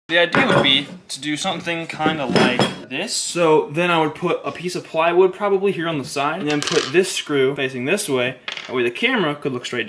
The idea would be to do something kind of like this. So then I would put a piece of plywood probably here on the side, and then put this screw facing this way. That way the camera could look straight